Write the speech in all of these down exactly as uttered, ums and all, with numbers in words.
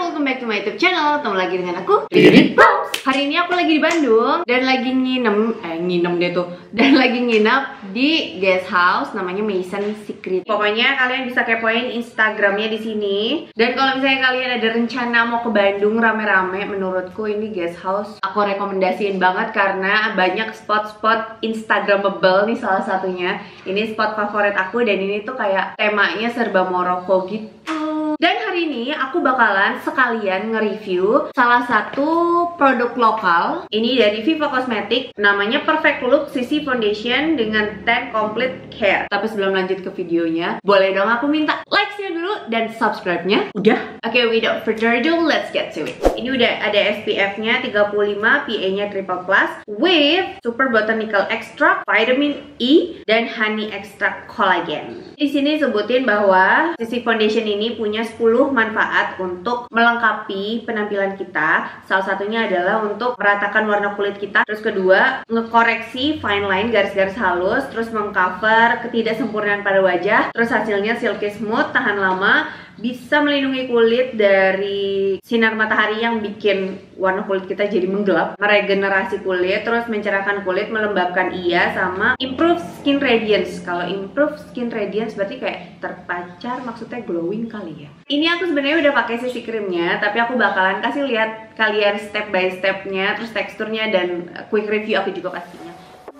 welcome back to my YouTube channel. Ketemu lagi dengan aku, Riri Pops. Hari ini aku lagi di Bandung dan lagi nginem, eh nginem deh tuh, dan lagi nginap di guest house namanya Mason Secret. Pokoknya kalian bisa kepoin Instagramnya di sini. Dan kalau misalnya kalian ada rencana mau ke Bandung rame-rame, menurutku ini guest house aku rekomendasiin banget karena banyak spot-spot Instagramable nih salah satunya. Ini spot favorit aku dan ini tuh kayak temanya serba Maroko gitu. Dan hari ini aku bakalan sekalian nge-review salah satu produk lokal. Ini dari Viva Cosmetics, namanya Perfect Look C C Foundation dengan Tan Complete Care. Tapi sebelum lanjut ke videonya, boleh dong aku minta like-nya dulu dan subscribe-nya? Udah? Oke, okay, without further ado, let's get to it. Ini udah ada S P F-nya tiga puluh lima, P A-nya triple plus, with Super Botanical Extract, Vitamin E, dan Honey Extract Collagen. Di sini sebutin bahwa C C Foundation ini punya sepuluh manfaat untuk melengkapi penampilan kita. Salah satunya adalah untuk meratakan warna kulit kita. Terus kedua, ngekoreksi fine line, garis-garis halus. Terus mengcover ketidaksempurnaan pada wajah. Terus hasilnya silky smooth, tahan lama. Bisa melindungi kulit dari sinar matahari yang bikin warna kulit kita jadi menggelap, meregenerasi kulit, terus mencerahkan kulit, melembabkan iya, sama improve skin radiance. Kalau improve skin radiance berarti kayak terpacar, maksudnya glowing kali ya. Ini aku sebenarnya udah pakai C C creamnya, tapi aku bakalan kasih lihat kalian step by stepnya, terus teksturnya dan quick review aku juga pastinya.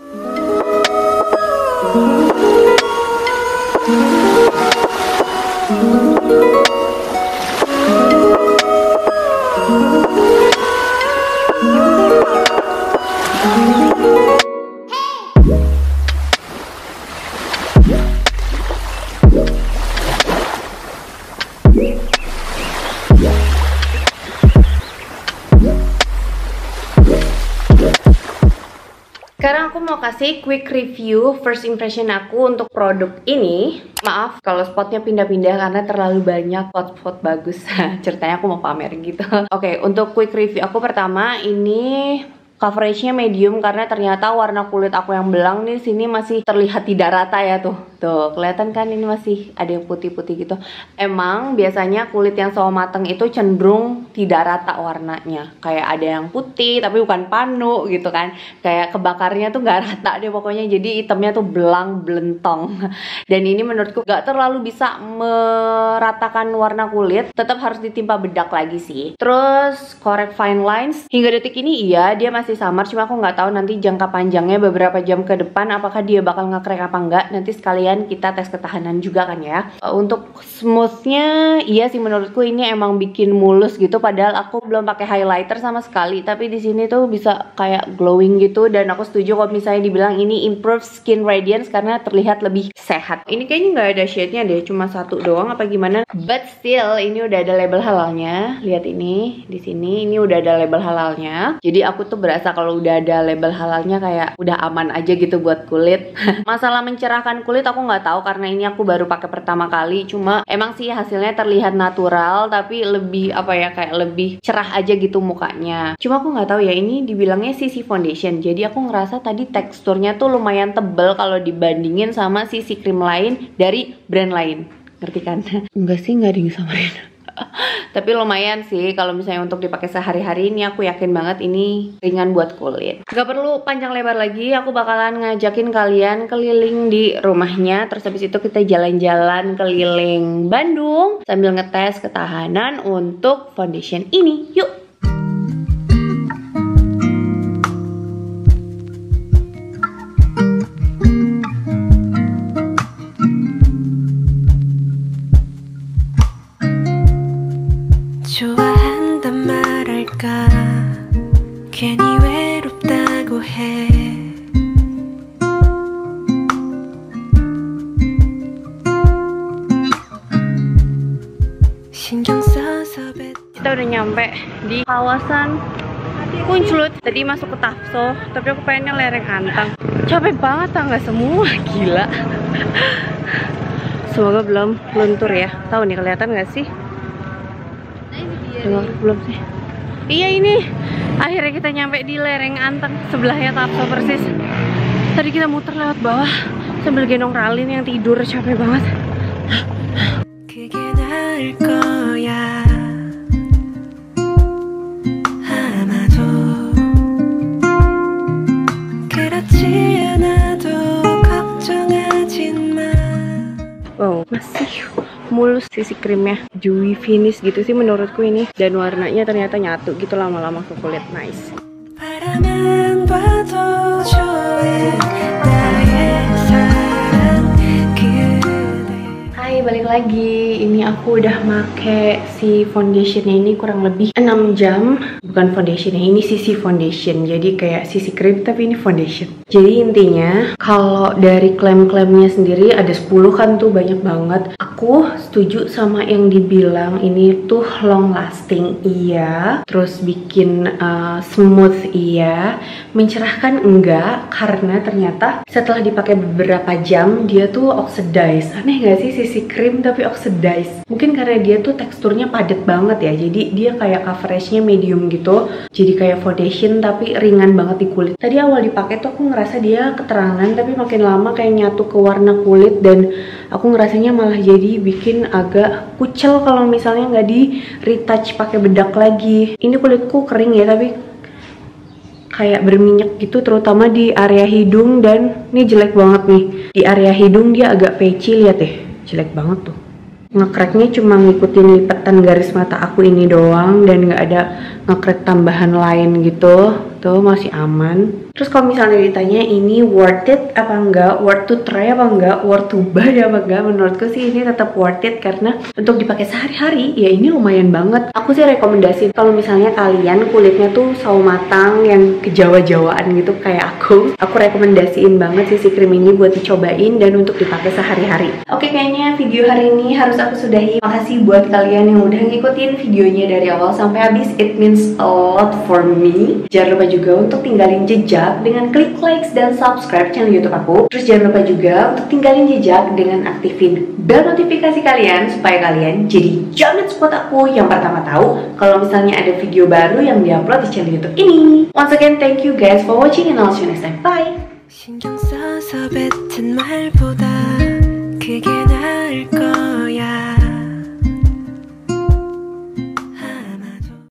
Sekarang aku mau kasih quick review first impression aku untuk produk ini. Maaf kalau spotnya pindah-pindah karena terlalu banyak spot-spot bagus. Ceritanya aku mau pamer gitu. Oke, okay, untuk quick review aku pertama, ini coveragenya medium karena ternyata warna kulit aku yang belang nih sini masih terlihat tidak rata ya tuh. Tuh, kelihatan kan ini masih ada yang putih-putih gitu. Emang biasanya kulit yang sawo mateng itu cenderung tidak rata warnanya. Kayak ada yang putih tapi bukan panu gitu kan. Kayak kebakarnya tuh nggak rata deh pokoknya. Jadi hitamnya tuh belang belentong. Dan ini menurutku nggak terlalu bisa meratakan warna kulit. Tetap harus ditimpa bedak lagi sih. Terus correct fine lines. Hingga detik ini iya dia masih masih samar, cuma aku nggak tahu nanti jangka panjangnya beberapa jam ke depan apakah dia bakal ngekrek apa enggak. Nanti sekalian kita tes ketahanan juga kan ya. Untuk smoothnya iya sih menurutku ini emang bikin mulus gitu, padahal aku belum pakai highlighter sama sekali, tapi di sini tuh bisa kayak glowing gitu. Dan aku setuju kalau misalnya dibilang ini improve skin radiance karena terlihat lebih sehat. Ini kayaknya nggak ada shade-nya deh, cuma satu doang apa gimana, but still ini udah ada label halalnya. Lihat ini di sini, ini udah ada label halalnya, jadi aku tuh berasa kalau udah ada label halalnya kayak udah aman aja gitu buat kulit. Masalah mencerahkan kulit aku nggak tahu karena ini aku baru pakai pertama kali. Cuma emang sih hasilnya terlihat natural tapi lebih apa ya, kayak lebih cerah aja gitu mukanya. Cuma aku nggak tahu ya, ini dibilangnya C C foundation, jadi aku ngerasa tadi teksturnya tuh lumayan tebel kalau dibandingin sama C C cream lain dari brand lain. Ngerti kan? Enggak sih, nggak ada yang samarin. Tapi lumayan sih kalau misalnya untuk dipakai sehari-hari. Ini aku yakin banget ini ringan buat kulit. Gak perlu panjang lebar lagi, aku bakalan ngajakin kalian keliling di rumahnya. Terus habis itu kita jalan-jalan keliling Bandung sambil ngetes ketahanan untuk foundation ini. Yuk! 좋아한단 말할까 괜히 외롭다고 해 신경 써서 kita udah nyampe di kawasan Kunclut. Tadi masuk ke Tafso, tapi aku pengennya lereng Antang. Capek banget tangga semua, gila. Semoga belum luntur ya. Tahu nih kelihatan nggak sih? Dengar belum sih? Iya ini akhirnya kita nyampe di lereng Antang, sebelahnya Tafso persis. Tadi kita muter lewat bawah sambil gendong Ralin yang tidur, capek banget. 그게 나을 거야 masih mulus sisi krimnya, dewy finish gitu sih menurutku ini, dan warnanya ternyata nyatu gitu lama-lama ke kulit. Nice. Hai, balik lagi. Ini aku udah make si foundationnya ini kurang lebih enam jam. Bukan foundationnya, ini sisi foundation. Jadi kayak sisi krim tapi ini foundation. Jadi intinya kalau dari klaim-klaimnya sendiri ada sepuluh kan tuh, banyak banget. Aku setuju sama yang dibilang ini tuh long lasting iya, terus bikin uh, smooth iya, mencerahkan enggak, karena ternyata setelah dipakai beberapa jam dia tuh oxidize. Aneh gak sih sisi krim tapi oxidize? Mungkin karena dia tuh teksturnya padat banget ya, jadi dia kayak coveragenya medium gitu, jadi kayak foundation tapi ringan banget di kulit. Tadi awal dipakai tuh aku ngerasa dia keterangan, tapi makin lama kayak nyatu ke warna kulit, dan aku ngerasanya malah jadi bikin agak kucel kalau misalnya nggak di retouch pakai bedak lagi. Ini kulitku kering ya, tapi kayak berminyak gitu, terutama di area hidung, dan ini jelek banget nih. Di area hidung dia agak patchy, lihat deh, jelek banget tuh. Ngekreknya cuma ngikutin lipetan garis mata aku ini doang, dan nggak ada ngekrek tambahan lain gitu. Tuh masih aman. Terus kalau misalnya ditanya ini worth it apa enggak, worth to try apa enggak, worth to buy apa enggak, menurutku sih ini tetap worth it, karena untuk dipakai sehari-hari ya ini lumayan banget. Aku sih rekomendasi kalau misalnya kalian kulitnya tuh sawo matang yang kejawa-jawaan gitu kayak aku, aku rekomendasiin banget sisi krim ini buat dicobain dan untuk dipakai sehari-hari. Oke, kayaknya video hari ini harus aku sudahi. Makasih buat kalian yang udah ngikutin videonya dari awal sampai habis. It means a lot for me. Jangan lupa juga untuk tinggalin jejak dengan klik likes dan subscribe channel YouTube aku. Terus jangan lupa juga untuk tinggalin jejak dengan aktifin bel notifikasi kalian supaya kalian jadi jamet spot aku yang pertama tahu kalau misalnya ada video baru yang diupload di channel YouTube ini. Once again, thank you guys for watching and I'll see you next time. Bye. 신경 써서 뱉은 말보다 그게 나을 거야.